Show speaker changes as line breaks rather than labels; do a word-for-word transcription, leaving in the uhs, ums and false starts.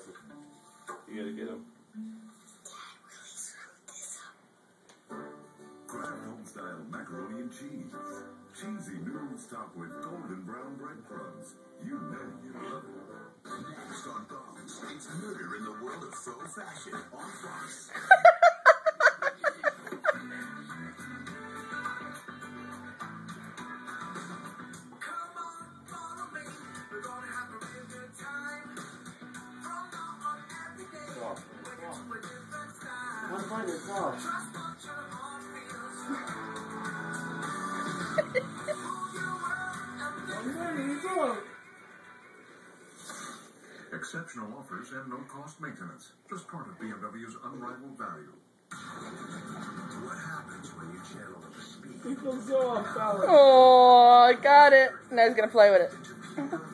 aggressive. You gotta get him.
Style macaroni and cheese. Cheesy noodles topped with golden brown breadcrumbs. You know you love it. Next on Fox, it's murder in the world of faux fashion on Fox. Come on, follow me. We're gonna have a real good time. From now on every day. We're going to a different style.
One point is off.
Trust what your heart feels. Exceptional offers and no-cost maintenance. Just part of B M W's unrivaled value. What happens when you channel the speed?
It goes off,
Oh, I got it. Now he's gonna play with it.